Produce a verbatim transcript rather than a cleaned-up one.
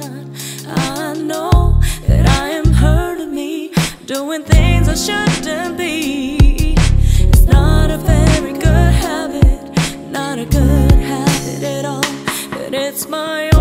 not. I know that I am hurting me, doing things I shouldn't be. It's not a very good habit, not a good habit at all, but it's my